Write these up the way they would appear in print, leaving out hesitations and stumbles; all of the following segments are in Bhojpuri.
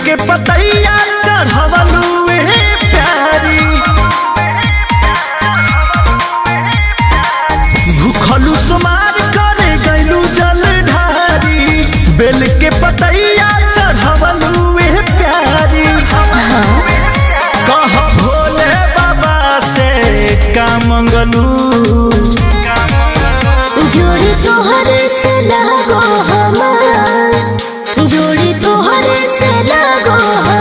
के पतैया चढ़वलू प्यारी भूखलू सुमार करे गैलू जल ढारी बेल के पतैया चढ़वलू प्यारी कह भोले बाबा से का मंगलू जोड़ी तोहर से लगो हमार जोड़ी तोहर से लगो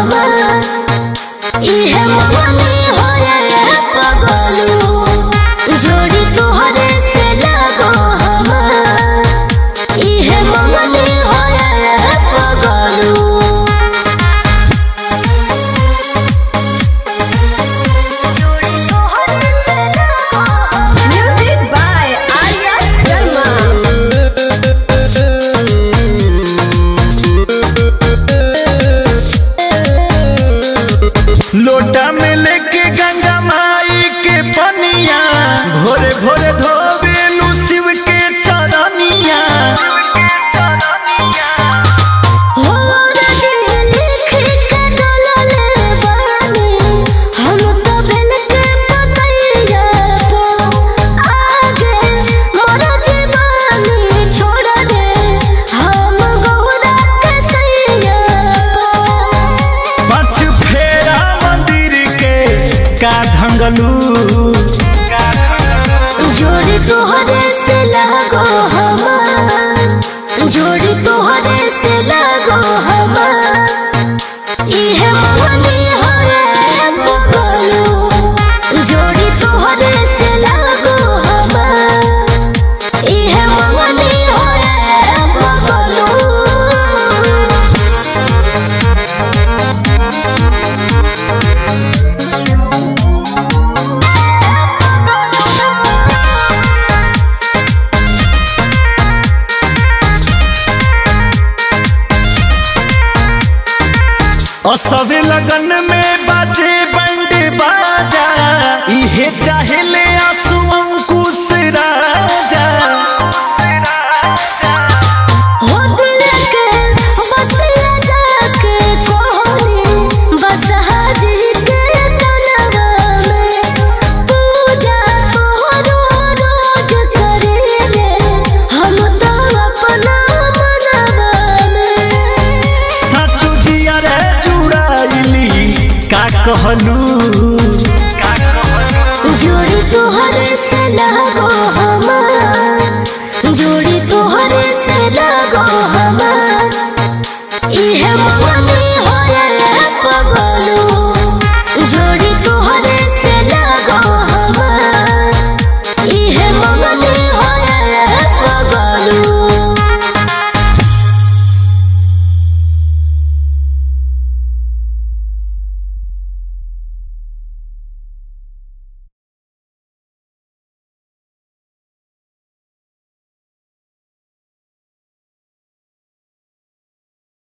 हमार इहे मगनी होए पगलू जोड़ी तोहर से लगो हमार इहे मगनी होए पगलू। लोटा में लेके गंगा माई के पनिया भोरे भोरे धोबेलू शिव के चरनिया हो राजी लिख के डोलले बानी हम तो बेल के पतैया तो आगे मोर जीवानी छोड़ दे हम गौरा के सैया पाँच फेरा मंदिर के का ढंगलू जोड़ी तोहरे से लगो हमार जोड़ी तोहरे से लगो हमार इहे मगनी होए पगलू जोड़ी तोहरे से लगो हमार इहे मगनी होए पगलू। असवे लगन में बाजे बंड बाजा इहे चाहे ले आंसू अंकुश राजा हो दिल के बतिया जाके कोने बस हाजी के तनवा में पूजा तोहरो रोज करेले हम तो अपना मनवा में सचो जिया रे जुड़ाइली का कहलू